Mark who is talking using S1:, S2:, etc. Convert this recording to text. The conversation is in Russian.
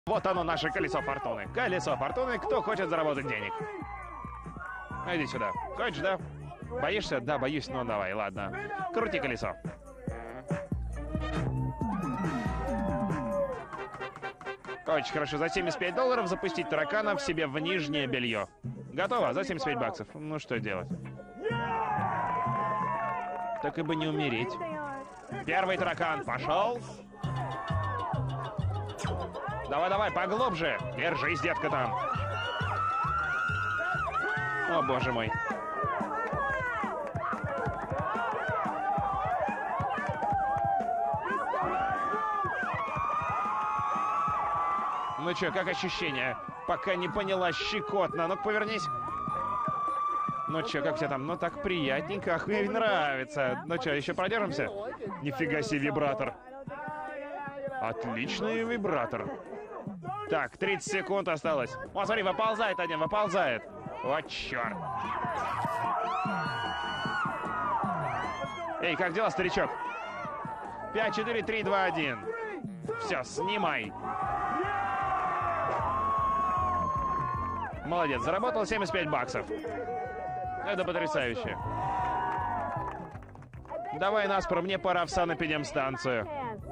S1: Вот оно, наше колесо фортуны. Колесо фортуны, кто хочет заработать денег. Иди сюда. Хочешь, да? Боишься? Да, боюсь, ну давай, ладно. Крути колесо. Очень хорошо. За $75 запустить тараканов себе в нижнее белье. Готово? За 75 баксов. Ну что делать? Так и бы не умереть. Первый таракан пошел. Давай, поглубже. Держись, детка, там. О, боже мой. Ну чё, как ощущения? Пока не поняла, щекотно. Ну-ка, повернись. Ну чё, как тебе там? Ну так приятненько, ах, мне нравится. Ну чё, еще продержимся? Нифига себе вибратор. Отличный вибратор. Так, 30 секунд осталось. О, смотри, выползает один, выползает. Вот черт. Эй, как дела, старичок? 5, 4, 3, 2, 1. Все, снимай. Молодец, заработал 75 баксов. Это потрясающе. Давай, Наспор, мне пора в санэпидемстанцию.